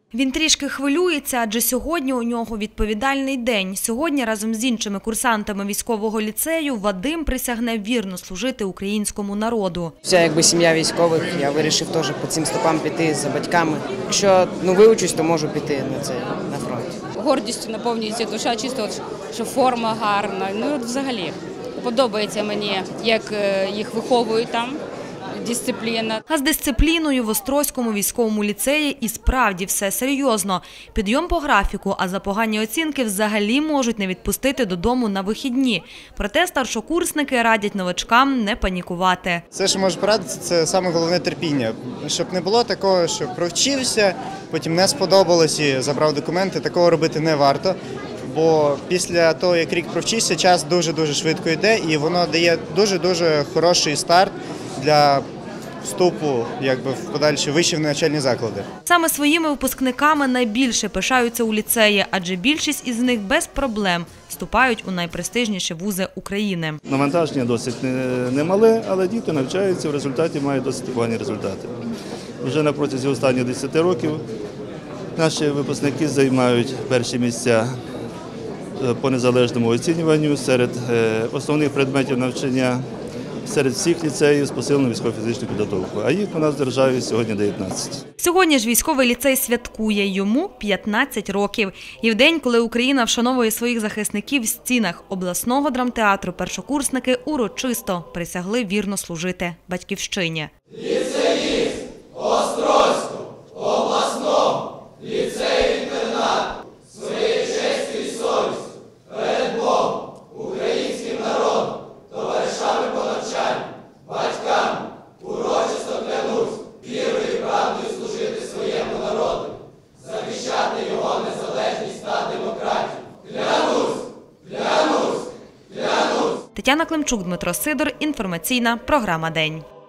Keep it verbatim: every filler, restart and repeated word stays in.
Він трішки хвилюється, адже сьогодні у нього відповідальний день. Сьогодні разом з іншими курсантами військового ліцею Вадим присягне вірно служити українському народу. Вся якби сім'я військових, я вирішив теж по цим стопам піти за батьками. Якщо ну, вивчусь, то можу піти на це, на фронт. Гордістю наповнюється душа, чисто, от, що форма гарна. Ну от взагалі подобається мені, як їх виховують там. Дисципліна. А з дисципліною в Острозькому військовому ліцеї і справді все серйозно. Підйом по графіку, а за погані оцінки взагалі можуть не відпустити додому на вихідні. Проте старшокурсники радять новачкам не панікувати. Це, що можу порадити, це саме головне терпіння. Щоб не було такого, що провчився, потім не сподобалось і забрав документи, такого робити не варто. Бо після того, як рік провчився, час дуже-дуже швидко йде і воно дає дуже-дуже хороший старт для вступу якби, в подальші вищі навчальні заклади. Саме своїми випускниками найбільше пишаються у ліцеї, адже більшість із них без проблем вступають у найпрестижніші вузи України. Навантаження досить немале, але діти навчаються, в результаті мають досить погані результати. Вже на протязі останніх десяти років наші випускники займають перші місця по незалежному оцінюванню серед основних предметів навчання, серед всіх ліцеїв з посиленою військово-фізичною підготовкою. А їх у нас в державі сьогодні дев'ятнадцять. Сьогодні ж військовий ліцей святкує, йому п'ятнадцять років. І в день, коли Україна вшановує своїх захисників в стінах обласного драмтеатру, першокурсники урочисто присягли вірно служити батьківщині. Ліцеїст Острозького обласного ліцею-інтернату своєю честю і совістю перед Богом, українським народом, товаришами по навчанню, батьками урочисто клянусь вірою і правдою служити своєму народу, захищати його незалежність та демократію. Клянусь! Клянусь! Клянусь! Тетяна Климчук, Дмитро Сидор. Інформаційна програма «День».